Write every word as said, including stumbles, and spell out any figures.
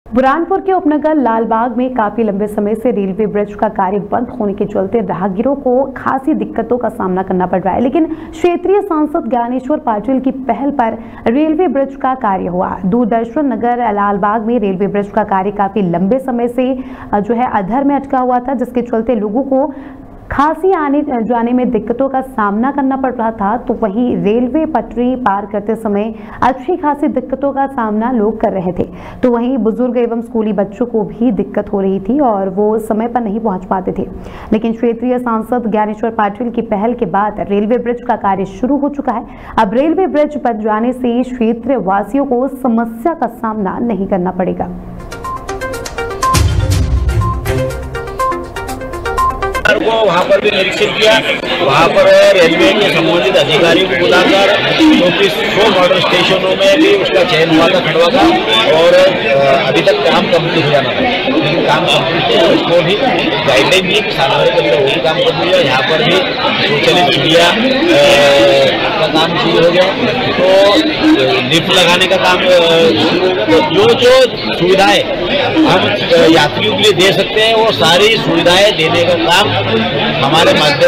बुरहानपुर के उपनगर लालबाग में काफी लंबे समय से रेलवे ब्रिज का कार्य बंद होने के चलते राहगीरों को खासी दिक्कतों का सामना करना पड़ रहा है। लेकिन क्षेत्रीय सांसद ज्ञानेश्वर पाटिल की पहल पर रेलवे ब्रिज का कार्य हुआ। दूरदर्शन नगर लालबाग में रेलवे ब्रिज का कार्य काफी लंबे समय से जो है अधर में अटका हुआ था, जिसके चलते लोगों को खासी आने जाने में दिक्कतों का सामना करना पड़ रहा था। तो वहीं रेलवे पटरी पार करते समय अच्छी खासी दिक्कतों का सामना लोग कर रहे थे, तो वहीं बुजुर्ग एवं स्कूली बच्चों को भी दिक्कत हो रही थी और वो समय पर नहीं पहुंच पाते थे। लेकिन क्षेत्रीय सांसद ज्ञानेश्वर पाटिल की पहल के बाद रेलवे ब्रिज का कार्य शुरू हो चुका है। अब रेलवे ब्रिज बन जाने से क्षेत्र वासियों को समस्या का सामना नहीं करना पड़ेगा। को वहाँ पर भी निरीक्षण किया। वहाँ पर रेलवे के संबंधित अधिकारियों को बुलाकर चौबीस सौ मॉडल स्टेशनों में भी उसका चयन हुआ था खड़वा का, और अभी तक काम कंप्लीट हो जाना था, लेकिन काम कंप्लीट है। उसको भी गाइडलाइन दी सालभर के अंदर वो भी काम कंप्लीट है। यहाँ पर भी स्वचालित सीढ़िया का काम शुरू हो गया, तो लिफ्ट लगाने का काम शुरू हो गया। तो जो जो सुविधाएं हम यात्रियों के लिए दे सकते हैं वो सारी सुविधाएं देने का काम हमारे माध्यम